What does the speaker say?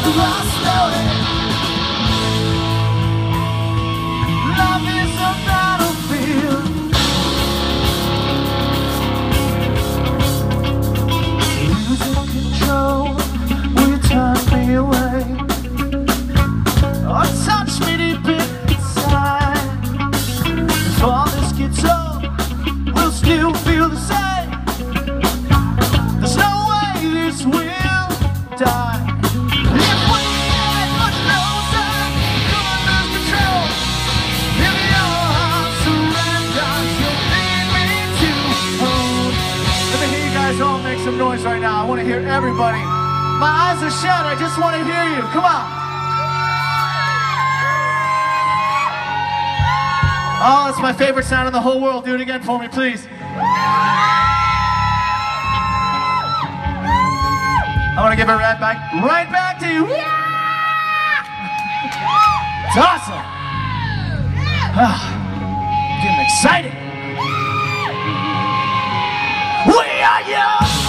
lost away. Love is a battlefield. Losing control, will you turn me away? Or touch me deep inside? If all this gets old, we'll still feel the same. There's no way this will die. If we get much closer, you'll lose control. If your heart surrenders, you'll need me to hold. Let me hear you guys all make some noise right now. I want to hear everybody. My eyes are shut, I just want to hear you. Come on. Oh, it's my favorite sound in the whole world. Do it again for me, please. I want to give it right back to you. It's awesome. Getting excited. We are young.